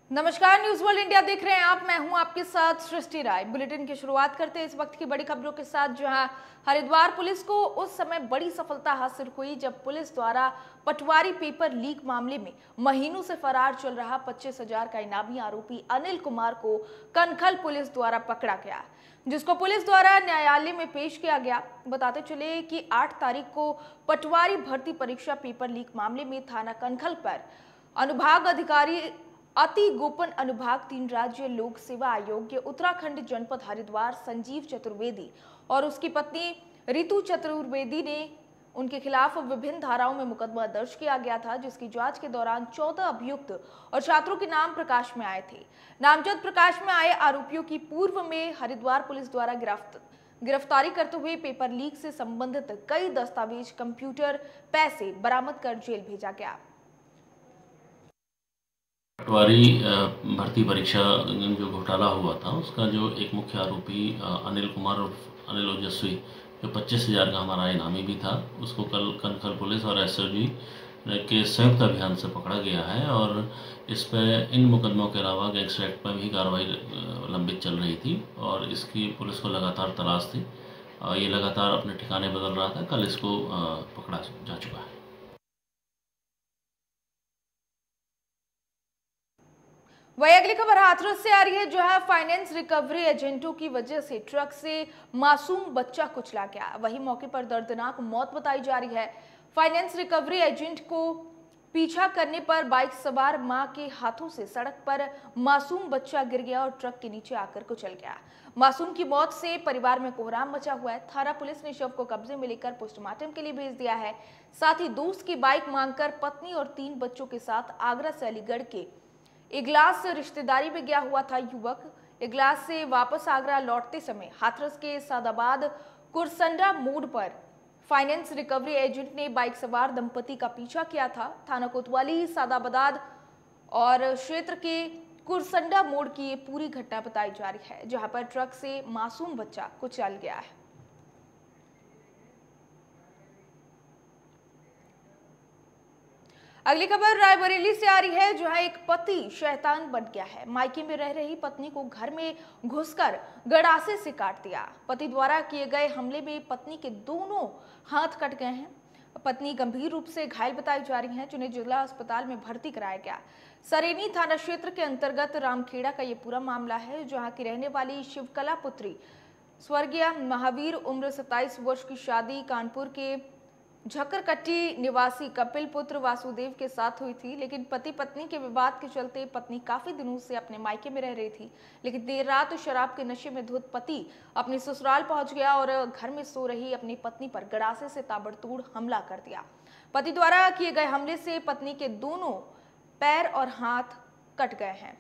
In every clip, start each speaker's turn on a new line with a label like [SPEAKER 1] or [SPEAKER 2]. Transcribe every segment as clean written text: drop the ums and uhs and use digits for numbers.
[SPEAKER 1] नमस्कार, news world India देख रहे हैं आप। मैं हूं आपके साथ सृष्टि राय। बुलेटिन की शुरुआत करते हैं इस वक्त की बड़ी खबरों के साथ, जहां हरिद्वार पुलिस को उस समय बड़ी सफलता हासिल हुई जब पुलिस द्वारा पटवारी पेपर लीक मामले में महीनों से फरार चल रहा 25,000 का इनामी आरोपी अनिल कुमार को कनखल पुलिस द्वारा पकड़ा गया, जिसको पुलिस द्वारा न्यायालय में पेश किया गया। बताते चले कि 8 तारीख को पटवारी भर्ती परीक्षा पेपर लीक मामले में थाना कनखल पर अनुभाग अधिकारी अति गोपन अनुभाग 3 राज्य लोक सेवा आयोग के उत्तराखंड जनपद हरिद्वार संजीव चतुर्वेदी और उसकी पत्नी रितु चतुर्वेदी ने उनके खिलाफ विभिन्न धाराओं में मुकदमा दर्ज किया गया था, जिसकी जांच के दौरान 14 अभियुक्त और छात्रों के नाम प्रकाश में आए थे। नामजद प्रकाश में आए आरोपियों की पूर्व में हरिद्वार पुलिस द्वारा गिरफ्तारी करते हुए पेपर लीक से संबंधित कई दस्तावेज, कंप्यूटर, पैसे बरामद कर जेल भेजा गया।
[SPEAKER 2] पटवारी भर्ती परीक्षा जो घोटाला हुआ था उसका जो एक मुख्य आरोपी अनिल कुमार और अनिल ओजस्वी जो 25,000 का हमारा इनामी भी था, उसको कल कनखल पुलिस और एसओजी के संयुक्त अभियान से पकड़ा गया है। और इस पर इन मुकदमों के अलावा गैंगस्टर एक्ट पर भी कार्रवाई लंबित चल रही थी और इसकी पुलिस को लगातार तलाश थी। ये लगातार अपने ठिकाने बदल रहा था। कल इसको पकड़ा जा चुका है।
[SPEAKER 1] वही अगली खबर हाथरस से आ रही है, जो है फाइनेंस रिकवरी एजेंटों की वजह से ट्रक से मासूम बच्चा कुचला गया। वही मौके पर दर्दनाक मौत बताई जा रही है। फाइनेंस रिकवरी एजेंट को पीछा करने पर बाइक सवार मां के हाथों से सड़क पर मासूम बच्चा गिर गया और ट्रक के नीचे आकर कुचल गया। मासूम की मौत से परिवार में कोहराम मचा हुआ है। थाना पुलिस ने शव को कब्जे में लेकर पोस्टमार्टम के लिए भेज दिया है। साथ ही दोस्त की बाइक मांगकर पत्नी और 3 बच्चों के साथ आगरा से अलीगढ़ के इगलास रिश्तेदारी में गया हुआ था युवक। इगलास से वापस आगरा लौटते समय हाथरस के सादाबाद कुरसंडा मोड़ पर फाइनेंस रिकवरी एजेंट ने बाइक सवार दंपति का पीछा किया था। थाना कोतवाली, सादाबाद और क्षेत्र के कुरसंडा मोड़ की ये पूरी घटना बताई जा रही है, जहां पर ट्रक से मासूम बच्चा कुचल गया है। अगली खबर रायबरेली से आ रही है, जहां एक पति शैतान बन गया है। मायके में रह रही पत्नी को घर में घुसकर गड़ासे से काट दिया। पति द्वारा किए गए हमले में पत्नी के दोनों हाथ कट गए हैं। पत्नी गंभीर रूप से घायल बताई जा रही है, जिन्हें जिला अस्पताल में भर्ती कराया गया। सरेनी थाना क्षेत्र के अंतर्गत रामखेड़ा का ये पूरा मामला है, जहाँ की रहने वाली शिवकला पुत्री स्वर्गीय महावीर उम्र 27 वर्ष की शादी कानपुर के झक्करकट्टी निवासी कपिल पुत्र वासुदेव के साथ हुई थी, लेकिन पति पत्नी के विवाद के चलते पत्नी काफी दिनों से अपने मायके में रह रही थी। लेकिन देर रात शराब के नशे में धुत पति अपने ससुराल पहुंच गया और घर में सो रही अपनी पत्नी पर गड़ासे से ताबड़तोड़ हमला कर दिया। पति द्वारा किए गए हमले से पत्नी के दोनों पैर और हाथ कट गए हैं।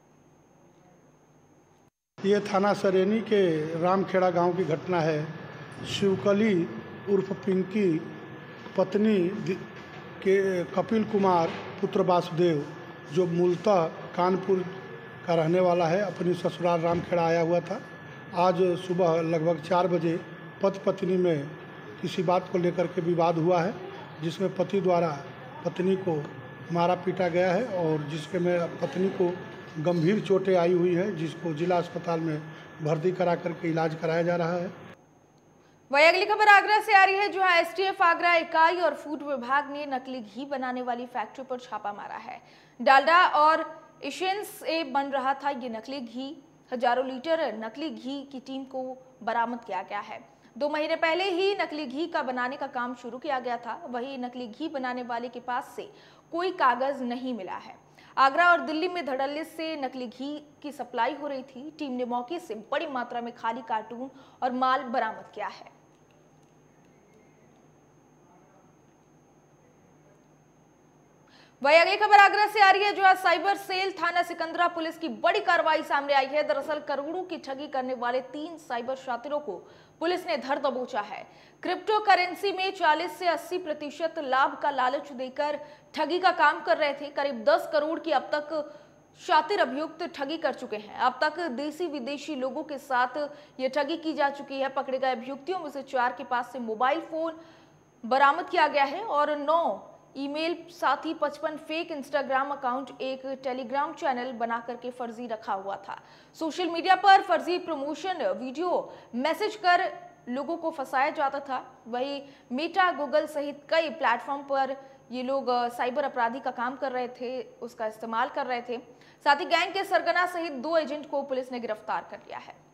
[SPEAKER 3] ये थाना सरेनी के रामखेड़ा गांव की घटना है। शिवकली उर्फ पिंकी पत्नी के कपिल कुमार पुत्र वासुदेव, जो मूलतः कानपुर का रहने वाला है, अपनी ससुराल रामखेड़ा आया हुआ था। आज सुबह लगभग 4 बजे पति पत्नी में किसी बात को लेकर के विवाद हुआ है, जिसमें पति द्वारा पत्नी को मारा पीटा गया है और जिसके में पत्नी को गंभीर चोटें आई हुई है, जिसको जिला अस्पताल में भर्ती करा करके इलाज कराया जा रहा है।
[SPEAKER 1] वही अगली खबर आगरा से आ रही है, जहां एसटीएफ आगरा इकाई और फूड विभाग ने नकली घी बनाने वाली फैक्ट्री पर छापा मारा है। डालडा और इशेंस से बन रहा था ये नकली घी। हजारों लीटर नकली घी की टीम को बरामद किया गया है। 2 महीने पहले ही नकली घी का बनाने का काम शुरू किया गया था। वही नकली घी बनाने वाले के पास से कोई कागज नहीं मिला है। आगरा और दिल्ली में धड़ल्ले से नकली घी की सप्लाई हो रही थी। टीम ने मौके से बड़ी मात्रा में खाली कार्टून और माल बरामद किया है। वही अगली खबर आगरा से आ रही है, जो आज साइबर सेल थाना सिकंदरा पुलिस की बड़ी कार्रवाई सामने आई है। दरअसल करोड़ों की ठगी करने वाले 3 साइबर शातिरों को पुलिस ने धर दबोचा है। क्रिप्टो करेंसी में 40 से 80% लाभ का लालच देकर ठगी का काम कर रहे थे। करीब 10 करोड़ की अब तक शातिर अभियुक्त ठगी कर चुके हैं। अब तक देसी विदेशी लोगों के साथ ये ठगी की जा चुकी है। पकड़े गए अभियुक्तियों में से 4 के पास से मोबाइल फोन बरामद किया गया है और 9 ईमेल, साथ ही 55 फेक इंस्टाग्राम अकाउंट, एक टेलीग्राम चैनल बना करके फर्जी रखा हुआ था। सोशल मीडिया पर फर्जी प्रमोशन वीडियो मैसेज कर लोगों को फंसाया जाता था। वही मेटा, गूगल सहित कई प्लेटफॉर्म पर ये लोग साइबर अपराधी का काम कर रहे थे, उसका इस्तेमाल कर रहे थे। साथ ही गैंग के सरगना सहित 2 एजेंट को पुलिस ने गिरफ्तार कर लिया है।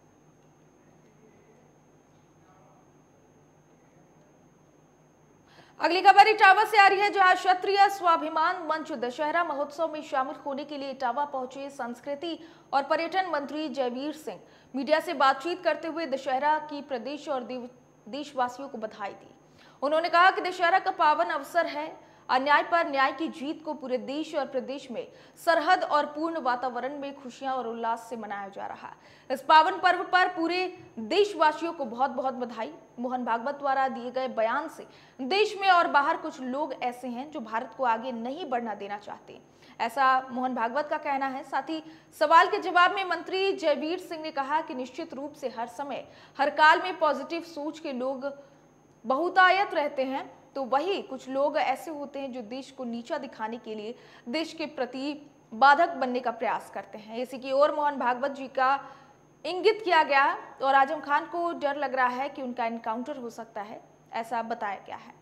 [SPEAKER 1] अगली खबर इटावा से आ रही है, जहां क्षत्रिय स्वाभिमान मंच दशहरा महोत्सव में शामिल होने के लिए इटावा पहुंचे संस्कृति और पर्यटन मंत्री जयवीर सिंह। मीडिया से बातचीत करते हुए दशहरा की प्रदेश और देशवासियों को बधाई दी। उन्होंने कहा कि दशहरा का पावन अवसर है, अन्याय पर न्याय की जीत को पूरे देश और प्रदेश में सरहद और पूर्ण वातावरण में खुशियां और उल्लास से मनाया जा रहा है। इस पावन पर्व पर पूरे देशवासियों को बहुत बहुत बधाई। मोहन भागवत द्वारा दिए गए बयान से देश में और बाहर कुछ लोग ऐसे हैं जो भारत को आगे नहीं बढ़ना देना चाहते, ऐसा मोहन भागवत का कहना है। साथ ही सवाल के जवाब में मंत्री जयवीर सिंह ने कहा कि निश्चित रूप से हर समय हर काल में पॉजिटिव सोच के लोग बहुतायत रहते हैं, तो वही कुछ लोग ऐसे होते हैं जो देश को नीचा दिखाने के लिए देश के प्रति बाधक बनने का प्रयास करते हैं। इसी की ओर मोहन भागवत जी का इंगित किया गया और आजम खान को डर लग रहा है कि उनका एनकाउंटर हो सकता है, ऐसा बताया गया है।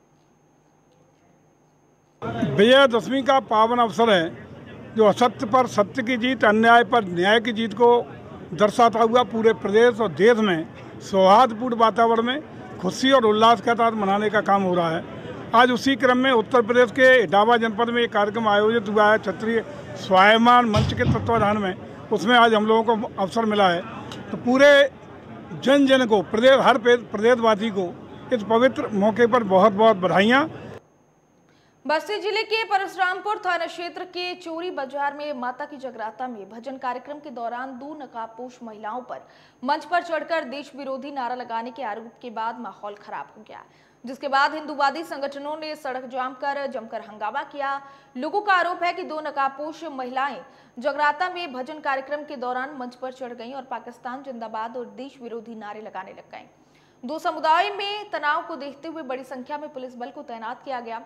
[SPEAKER 4] विजयादशमी का पावन अवसर है जो असत्य पर सत्य की जीत, अन्याय पर न्याय की जीत को दर्शाता हुआ पूरे प्रदेश और देश में सौहार्दपूर्ण वातावरण में खुशी और उल्लास के साथ मनाने का काम हो रहा है। आज उसी क्रम में उत्तर प्रदेश के इटावा जनपद में एक कार्यक्रम आयोजित हुआ है क्षत्रिय स्वाभिमान मंच के तत्वाधान में। उसमें आज हम लोगों को अवसर मिला है, तो पूरे जन को, हर प्रदेशवासी को इस पवित्र मौके पर बहुत बहुत बधाइयाँ।
[SPEAKER 1] बस्ती जिले के परशुरामपुर थाना क्षेत्र के चोरी बाजार में माता की जगराता में भजन कार्यक्रम के दौरान 2 नकाबपोश महिलाओं पर मंच पर चढ़कर देश विरोधी नारा लगाने के आरोप के बाद माहौल खराब हो गया, जिसके बाद हिंदूवादी संगठनों ने सड़क जाम कर जमकर हंगामा किया। लोगों का आरोप है कि 2 नकाबपोश महिलाएं जगराता में भजन कार्यक्रम के दौरान मंच पर चढ़ गईं और पाकिस्तान जिंदाबाद और देश विरोधी नारे लगाने लग गईं। 2 समुदाय में तनाव को देखते हुए बड़ी संख्या में पुलिस बल को तैनात किया गया।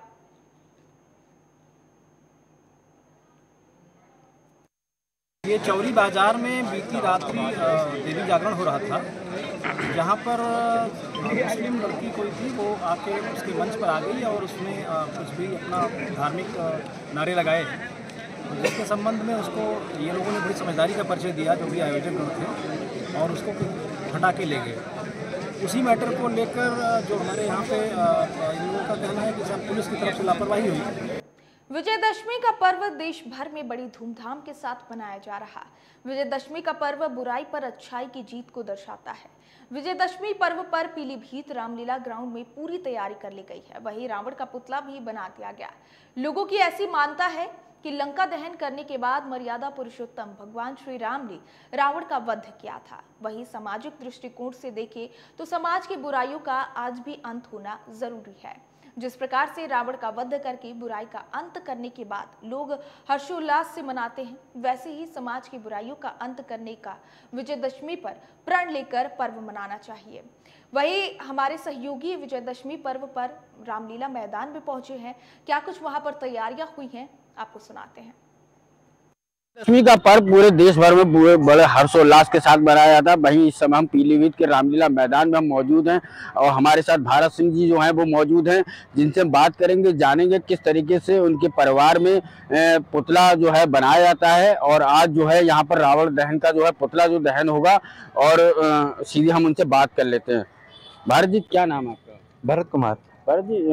[SPEAKER 5] ये चौरी बाजार में बीती रात्रि देवी जागरण हो रहा था, जहाँ पर मुस्लिम लड़की कोई थी, वो आके उसके मंच पर आ गई और उसने कुछ भी अपना धार्मिक नारे लगाए, जिसके संबंध में उसको ये लोगों ने बड़ी समझदारी का परिचय दिया, जो भी आयोजक लोग थे, और उसको हटा के ले गए। उसी मैटर को लेकर जो हमारे यहाँ पे इन लोगों का कहना है कि सब पुलिस की तरफ से लापरवाही हुई।
[SPEAKER 1] विजयदशमी का पर्व देश भर में बड़ी धूमधाम के साथ मनाया जा रहा है। विजयदशमी का पर्व बुराई पर अच्छाई की जीत को दर्शाता है। विजयदशमी पर्व पर पीलीभीत रामलीला ग्राउंड में पूरी तैयारी कर ली गई है। वहीं रावण का पुतला भी बना दिया गया। लोगों की ऐसी मान्यता है कि लंका दहन करने के बाद मर्यादा पुरुषोत्तम भगवान श्री राम ने रावण का वध किया था। वहीं सामाजिक दृष्टिकोण से देखें तो समाज की बुराइयों का आज भी अंत होना जरूरी है। जिस प्रकार से रावण का वध करके बुराई का अंत करने के बाद लोग हर्षोल्लास से मनाते हैं, वैसे ही समाज की बुराइयों का अंत करने का विजयदशमी पर प्रण लेकर पर्व मनाना चाहिए। वहीं हमारे सहयोगी विजयदशमी पर्व पर रामलीला मैदान में पहुंचे हैं। क्या कुछ वहां पर तैयारियां हुई हैं, आपको सुनाते हैं।
[SPEAKER 6] दशमी का पर्व पूरे देश भर में पूरे बड़े हर्षोल्लास के साथ मनाया जाता है। वहीं इस समय हम पीलीभीत के रामलीला मैदान में हम मौजूद हैं और हमारे साथ भारत सिंह जी जो हैं वो मौजूद हैं, जिनसे हम बात करेंगे, जानेंगे किस तरीके से उनके परिवार में पुतला जो है बनाया जाता है। और आज जो है यहाँ पर रावण दहन का जो है पुतला जो दहन होगा, और सीधे हम उनसे बात कर लेते हैं। भारत जी, क्या नाम है आपका?
[SPEAKER 7] भरत कुमार।
[SPEAKER 6] भारत जी,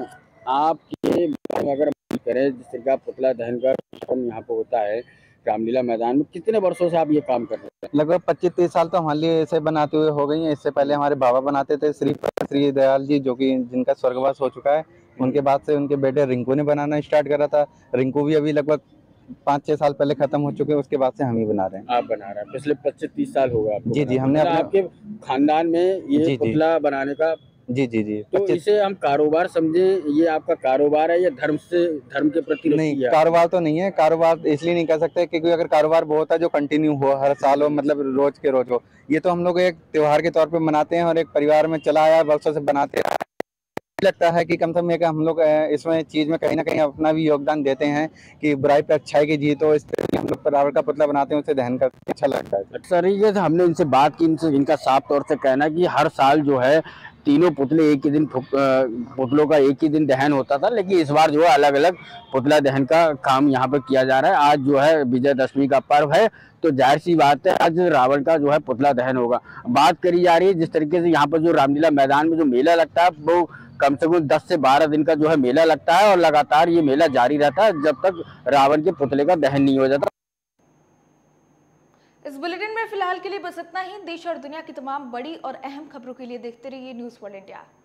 [SPEAKER 6] आपके अगर करें जिस तरह का पुतला दहन का यहाँ पे होता है रामलीला मैदान में, कितने वर्षों से आप ये काम कर रहे हैं?
[SPEAKER 7] लगभग 25-30 साल तो हमारे लिए ऐसे बनाते हुए हो गई हैं। इससे पहले हमारे बाबा बनाते थे, श्री दयाल जी, जो कि जिनका स्वर्गवास हो चुका है। उनके बाद से उनके बेटे रिंकू ने बनाना स्टार्ट करा था। रिंकू भी अभी लगभग 5-6 साल पहले खत्म हो चुके हैं। उसके बाद से हम ही बना रहे हैं।
[SPEAKER 6] आप बना रहे हैं? पिछले 25-30 साल हो गए आपको?
[SPEAKER 7] जी, हमने
[SPEAKER 6] आपके खानदान में ये पुतला बनाने का? जी। तो इसे हम कारोबार समझें, ये आपका कारोबार है या धर्म के प्रति?
[SPEAKER 7] नहीं, कारोबार तो नहीं है। कारोबार इसलिए नहीं कह सकते क्योंकि अगर कारोबार वो होता है जो कंटिन्यू हो, हर साल हो, मतलब रोज के रोज हो। ये तो हम लोग एक त्योहार के तौर पे मनाते हैं और एक परिवार में चला आया, वर्षों से बनाते हैं। लगता है कि कम से कम हम लोग इसमें चीज में कहीं ना कहीं अपना भी योगदान देते हैं कि बुराई पर अच्छाई की जीत हो, इसलिए हम लोग रावण का पुतला बनाते हैं, उसे दहन करके अच्छा लगता है।
[SPEAKER 6] तरीके से हमने इनसे बात की, इनका साफ तौर से कहना कि हर साल जो है तीनों पुतले एक ही दिन पुतलों का एक ही दिन दहन होता था, लेकिन इस बार जो है अलग अलग पुतला दहन का काम यहाँ पर किया जा रहा है। आज जो है विजयदशमी का पर्व है, तो जाहिर सी बात है आज रावण का जो है पुतला दहन होगा। बात करी जा रही है जिस तरीके से यहाँ पर जो रामलीला मैदान में जो मेला लगता है वो कम से कम 10 से 12 दिन का जो है मेला लगता है और लगातार ये मेला जारी रहता है जब तक रावण के पुतले का दहन नहीं हो जाता।
[SPEAKER 1] इस बुलेटिन में फिलहाल के लिए बस इतना ही। देश और दुनिया की तमाम बड़ी और अहम खबरों के लिए देखते रहिए न्यूज़ वर्ल्ड इंडिया।